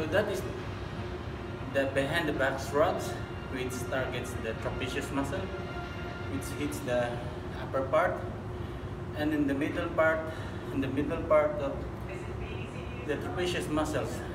So that is the behind the back shrugs, which targets the trapezius muscle, which hits the upper part, and in the middle part of the trapezius muscles